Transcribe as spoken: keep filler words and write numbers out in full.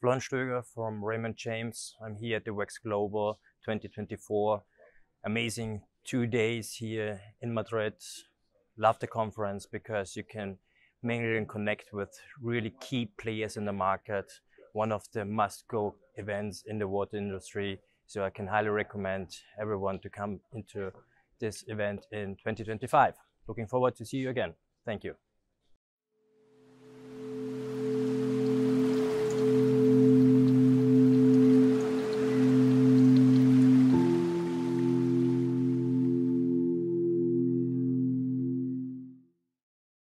Florian Stoeger from Raymond James. I'm here at the WEX Global twenty twenty-four. Amazing two days here in Madrid. Love the conference because you can mingle and connect with really key players in the market. One of the must-go events in the water industry. So I can highly recommend everyone to come into this event in twenty twenty-five. Looking forward to see you again. Thank you.